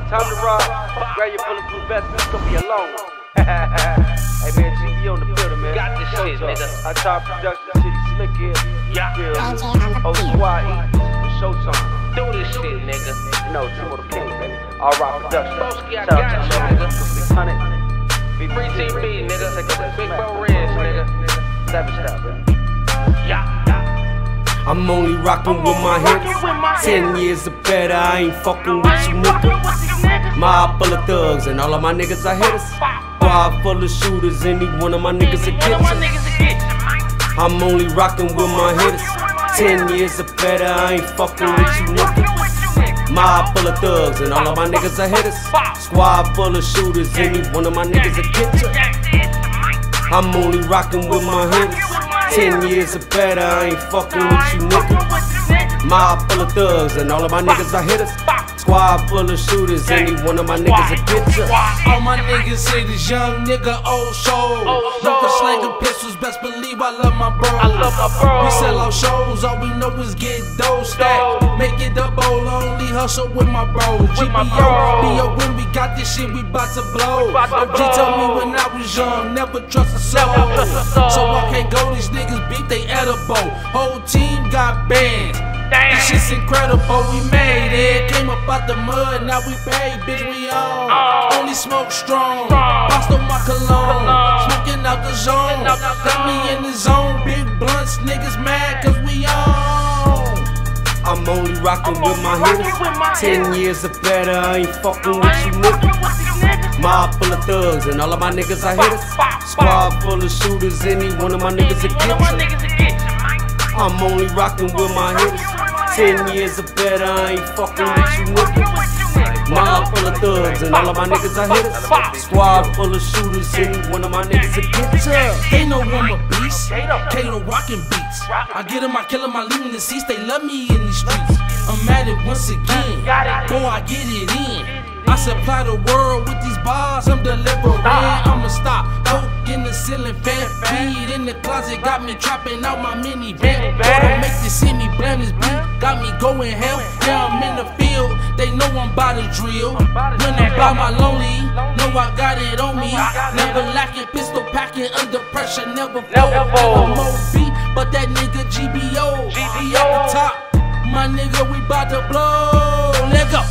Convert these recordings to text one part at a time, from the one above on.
Time to rob. Grab your bulletproof vest, it's gonna be a long one. Hey man, GB on the building, man. Got this shit, nigga. I top production, City Slick here. Yeah. Oh, Squad E. Showtime. Do this shit, nigga. You know, Timo the King, baby. All Rock Production. Broski, I Shout got out you, to nigga. 600. Free TB, nigga. Big Bro Reds, nigga. Savage style, baby. Yeah. I'm only rockin' with my hitters. 10 years or better, I ain't fucking with you niggas. Mob full of thugs and all of my niggas are hitters. Squad full of shooters, any one of my niggas a get. I'm only rockin' with my hitters. 10 years or better, I ain't fucking with you niggas. Mob full of thugs and all of my niggas are hitters. Squad full of shooters, any one of my niggas a get. I'm only rockin' with my hitters. 10 years or better, I ain't fucking with you niggas. Mob full of thugs and all of my niggas are hitters. Squad full of shooters, any one of my niggas a get ya. All my niggas say this young nigga old soul. Look for slanging pistols, best believe I love my bro. We sell out shows, all we know is get dough stacked. Make it double, only hustle with my bros. GBO, B.O. when we got this shit, we bout to blow. OG told me when I was young, never trust a soul. So I can't go, these niggas beat they edible. Whole team got bands. This shit's incredible, we made it. Came up out the mud, now we paid, bitch, we on. Only smoke strong, boxed on my cologne. Smoking out the zone, got me in the zone. Big blunts, niggas mad cause we on. I'm only rockin' with my hitters. 10 years or better, I ain't fucking with you niggas. Mob full of thugs and all of my niggas are hitters. Squad full of shooters, any one of my niggas a get. I'm only rockin' with my hitters. 10 years or better, I ain't fucking with you niggas. Mob full of thugs and all of my niggas are hitters. Squad full of shooters, any one of my niggas a get. They know I'm a beast, Kato rockin' beats. I get 'em, I kill 'em, I leave 'em in the seats. They love me in these streets. I'm at it once again, boy, I get it in. I supply the world with these bars, I'm delivering. I'ma stop, poke in the ceiling, fan feed in the closet, got me trapping out my minivan. Don't make this see me blame this beat, got me going hell. Yeah, I'm in the field, they know I'm by the drill. When I'm by my lonely, know I got it on me. Never lacking, pistol packing, under pressure, never fall. I'm OB, but that nigga GBO, he at the top. My nigga, we bout to blow. Let go.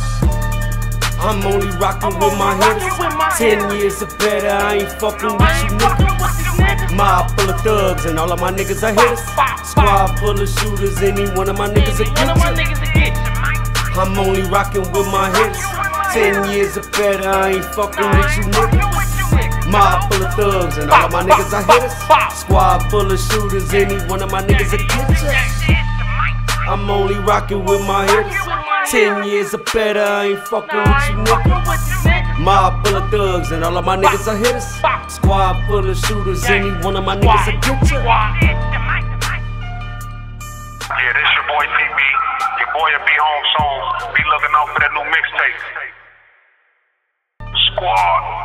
I'm only rockin' with my hitters. 10 years or better, I ain't fucking with you niggas. Mob full of thugs and all of my niggas are hitters. Squad full of shooters, any one of my niggas a get. I'm only rockin' with my hitters. 10 years or better, I ain't fucking with you niggas. Mob full of thugs and all of my niggas are hitters. Squad full of shooters, any one of my niggas a get. I'm only rockin' with my hitters. 10 years or better, I ain't fucking with you niggas. Mob full of thugs and all of my niggas are hitters. Squad full of shooters, any one of my niggas a get ya. Yeah, this your boy TB. Your boy will be home soon. Be looking out for that new mixtape. Squad.